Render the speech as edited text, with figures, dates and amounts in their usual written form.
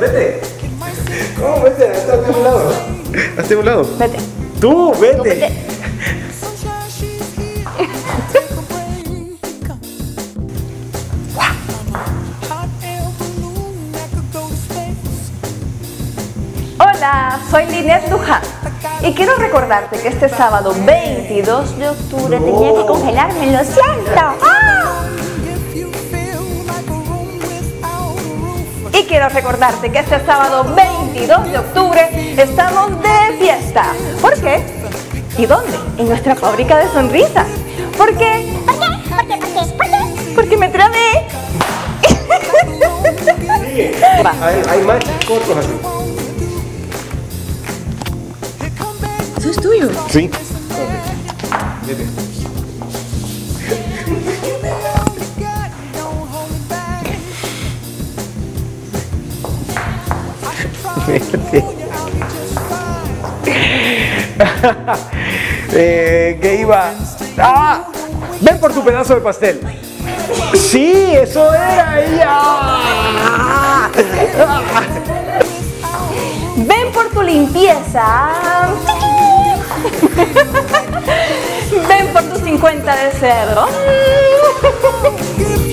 vete. ¿Cómo vete? Hazte a un lado. Hazte a un lado. Vete. Tú, vete. Tú, vete. Hola, soy Linet Luján y quiero recordarte que este sábado 22 de octubre tenía que congelarme, lo siento. ¡Ah! Y quiero recordarte que este sábado 22 de octubre estamos de fiesta. ¿Por qué? ¿Y dónde? En nuestra fábrica de sonrisas. ¿Por qué? ¿Por qué? ¿Por qué? ¿Por qué? ¿Por qué? Porque me trabé. Sigue. Va. Hay más cortos así. Eso es tuyo. Sí. Vete. ¿Qué iba? ¡Ah! Ven por tu pedazo de pastel. Sí, eso era ella. Ven por tu limpieza. Ven por tu 50 de cerdo.